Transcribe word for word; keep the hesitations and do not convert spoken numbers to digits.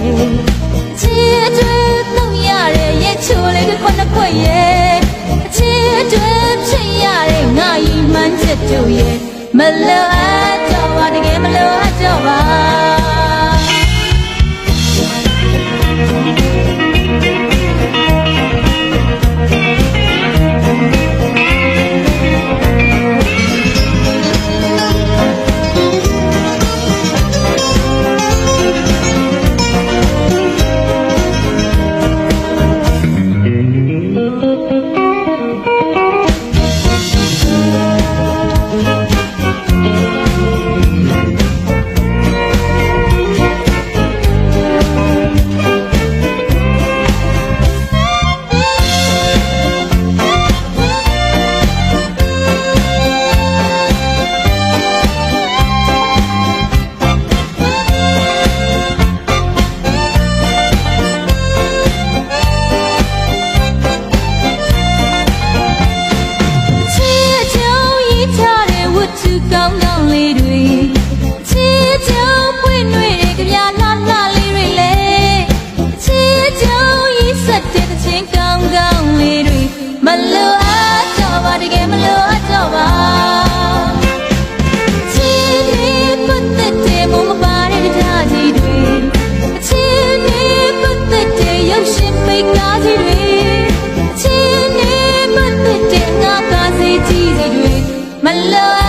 ချစ်တွေသုံးရတဲ့ရဲ့ချိုးလေးတွေခုနှစ်ခွက်ရဲ့ချစ်တွေဖြစ်ရတဲ့ငါဤမှန်းချက်တို့ရဲ့မလိုအပ်တော့ပါတကယ်မလိုအပ်တော့ပါကောင်းကောင်းလေးတွေချစ်ကြုံပွင့်တွေကြပြလှလှလေးတွေလေချစ်ကြုံရီးဆက်တဲ့ချင်းကောင်းကောင်းလေးတွေမလိုအပ်တော့ပါတကယ်မလိုအပ်တော့ပါချစ်လေးပတ်သက်တဲ့မမပါတဲ့တရားကြီးတွေချစ်လေးပတ်သက်တဲ့ရုပ်ရှင်မိတ်ကားကြီးတွေချစ်လေးပတ်သက်တဲ့ငါကားစီကြီးတွေမလို